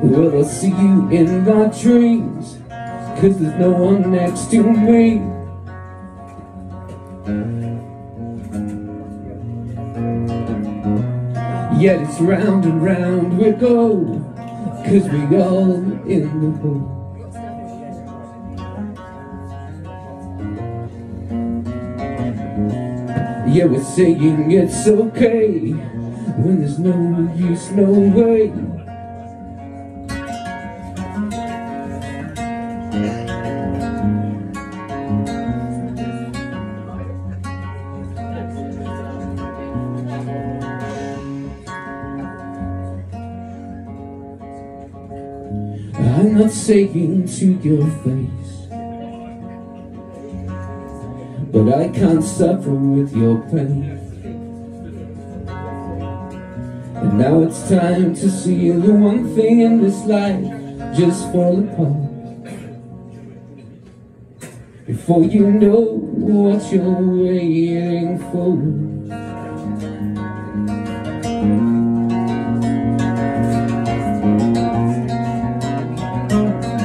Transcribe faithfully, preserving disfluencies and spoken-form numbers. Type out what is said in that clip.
Well, I'll see you in my dreams, 'cause there's no one next to me. Yet it's round and round we go, 'cause we all in the hole. Yeah, we're saying it's okay, when there's no use, no way. I'm not saying to your face, but I can't suffer with your pain. And now it's time to see the one thing in this life just fall apart, before you know what you're waiting for.